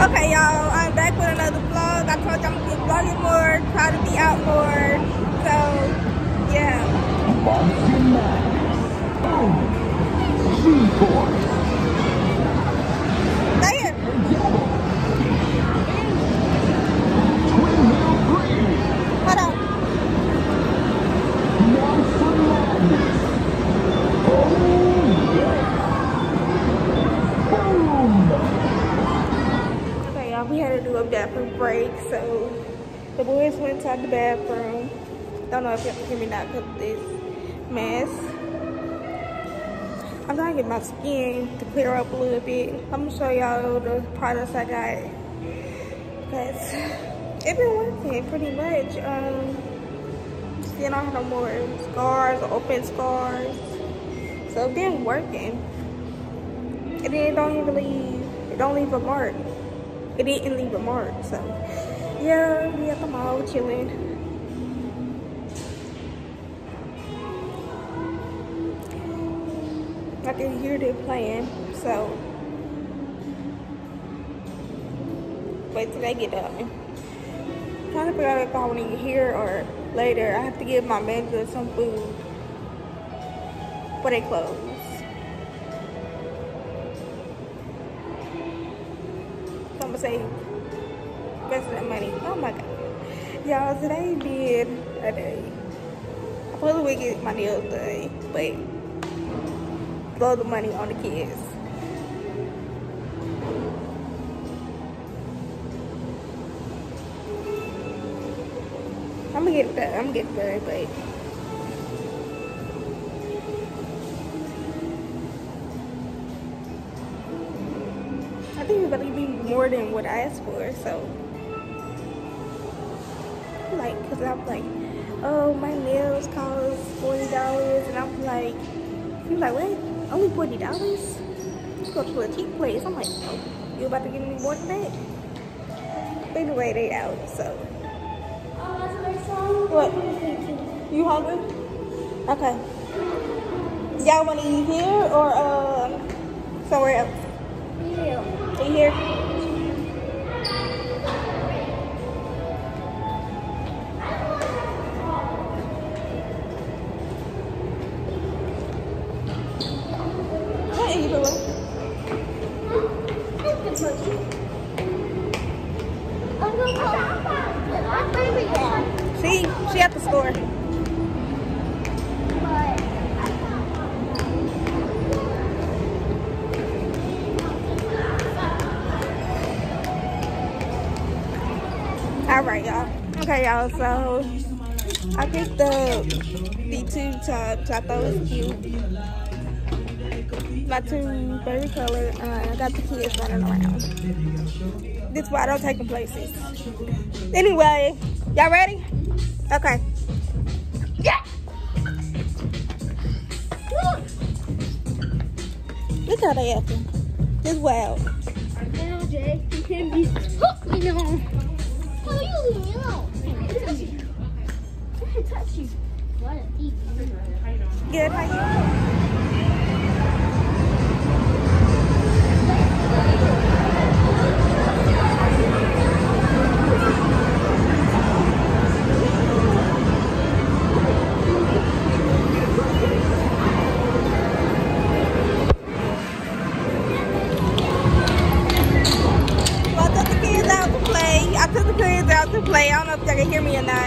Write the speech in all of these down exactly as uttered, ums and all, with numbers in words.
Okay, y'all, I'm back with another vlog. I told you I'm gonna be vlogging more, try to be out more. So, yeah. Stay here. Hold on. Okay, y'all, we had to do a bathroom break, so the boys went inside the bathroom. Don't know if y'all can hear me now because of this mess. I'm trying to get my skin to clear up a little bit. I'm gonna show y'all the products I got. But it's been working pretty much. Um, still don't have no more scars or open scars. So it's been working. And then it don't even leave, it don't leave a mark. It didn't leave a mark, so yeah, we at the mall chilling. I can hear them playing, so wait till they get done. I'm trying to figure out if I want to eat here or later. I have to give my manager some food before they close. So I'm gonna save the rest of that money. Oh my god. Y'all, today been a day. I probably will get my nails done, but blow the money on the kids. I'm gonna get it done. I'm gonna get it done, but I think it's gonna be more than what I asked for. So, like, cause I'm like, oh, my nails cost forty dollars, and I'm like, he's like, what? Only forty dollars? Let's go to a cheap place. I'm like, oh, you about to give me more than that? But anyway, they out, so. What? You hungry? Okay. Y'all want to eat here or uh, somewhere else? Here. Eat here? What are you doing? I'm going to go. My baby down. See, she at the store. All right, y'all. Okay, y'all. So I picked up the two tops. I thought it was cute. My two favorite color. Uh, I got the kids running around. This is why I don't take them places. Anyway, y'all ready? Okay. Yeah. Look how they acting. This wild. Now, Jay, you can't be. Oh, no. Oh, you leave me alone. I can't touch you. I can't touch you. What a thief. Good, how you? To play. I don't know if y'all can hear me or not.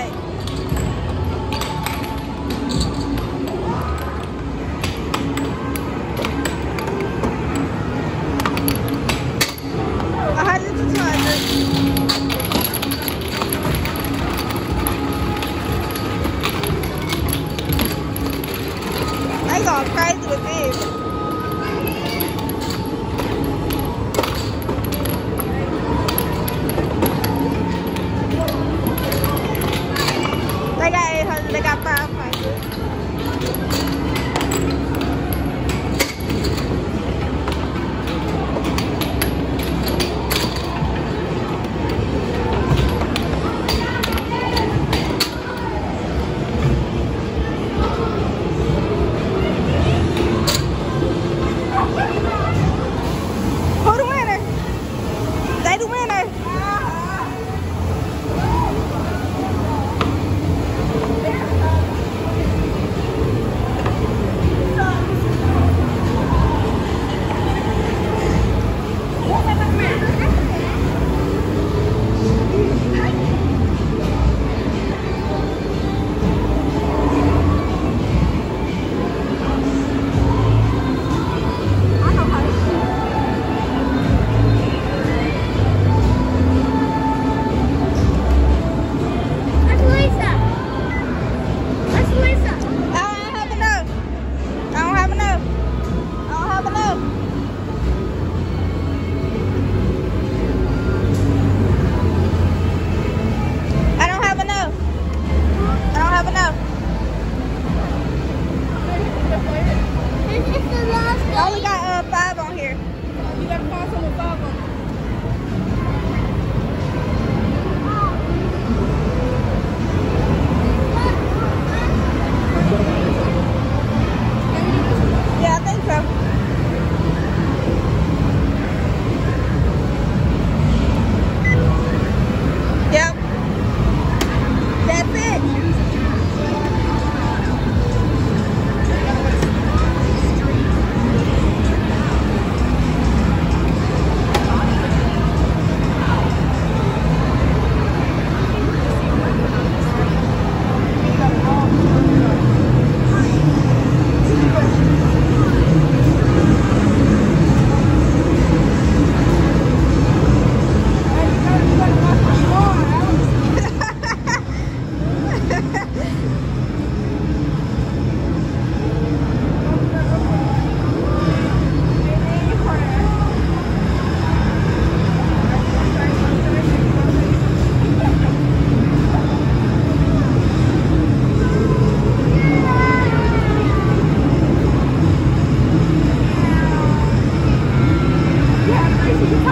A hundred to two hundred. I ain't going crazy with this. They got five hundred. Who the winner? They the winner.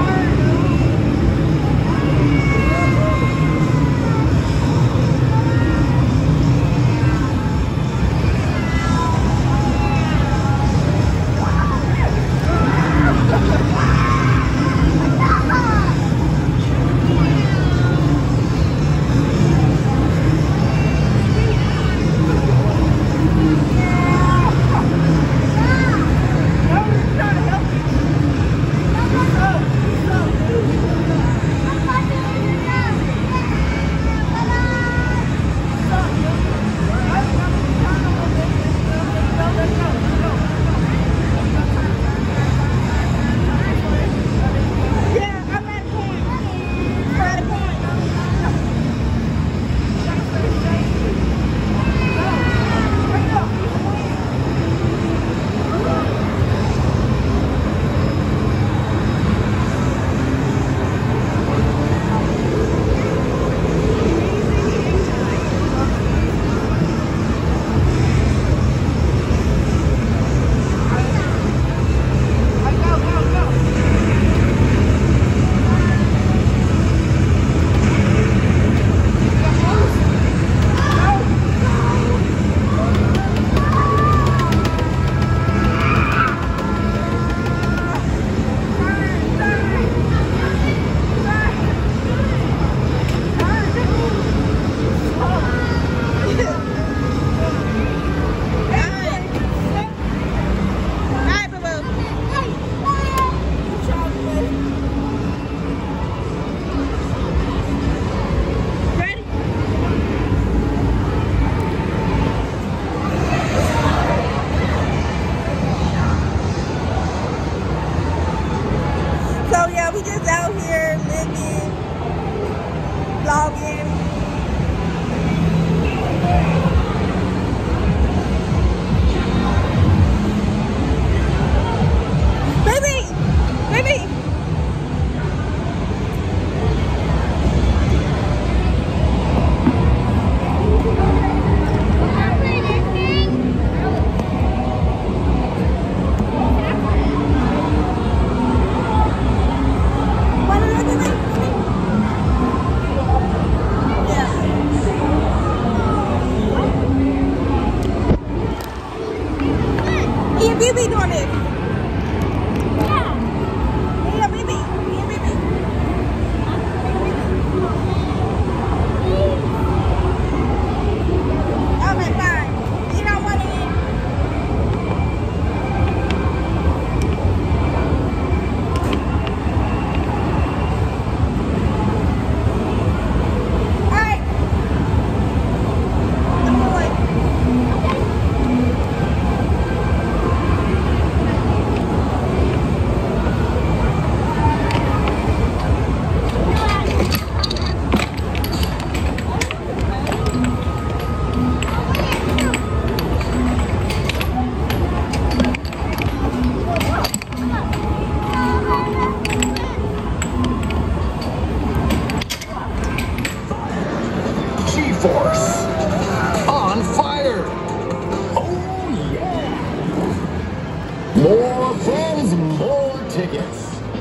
More fans, more tickets.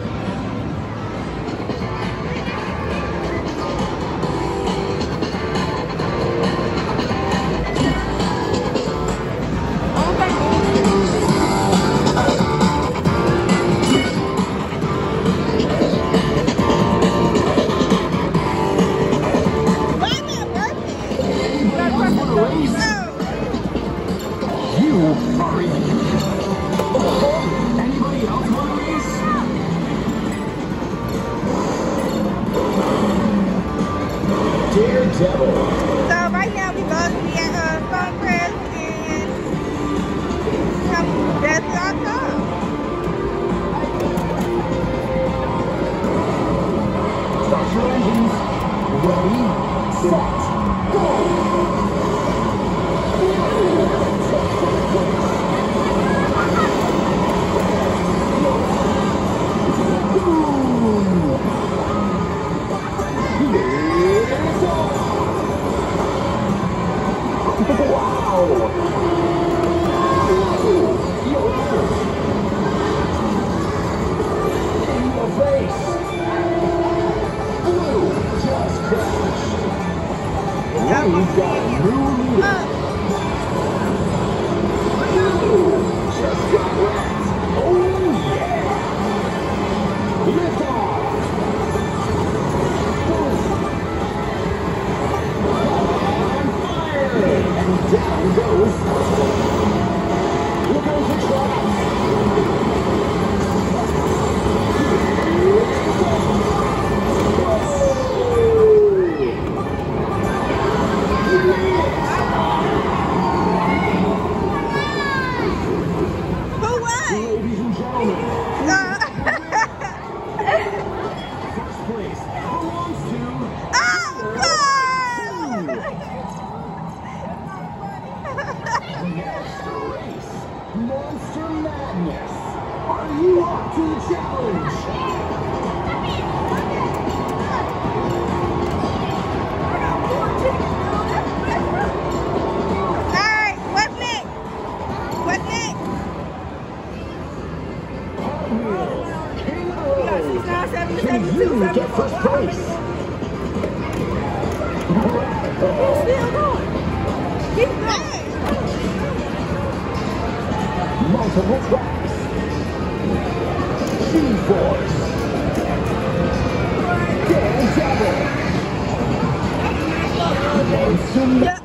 So right now we go to be at uh, Stonecrest and come that's our time. Start your engines. Ready, set, go! Wow! In your face! seventy, Can seventy-two, you get seventy-four. first place? He's still going. Keep going. Multiple tracks. G-Force. Daredevil. Momentum. Yeah.